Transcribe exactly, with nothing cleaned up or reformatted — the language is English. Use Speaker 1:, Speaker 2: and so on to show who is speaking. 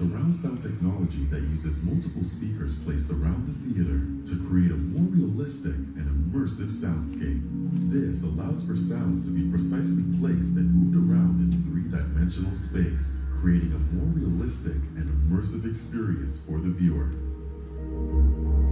Speaker 1: surround sound technology that uses multiple speakers placed around the theater to create a more realistic and immersive soundscape. This allows for sounds to be precisely placed and moved around in three-dimensional space, creating a more realistic and immersive experience for the viewer.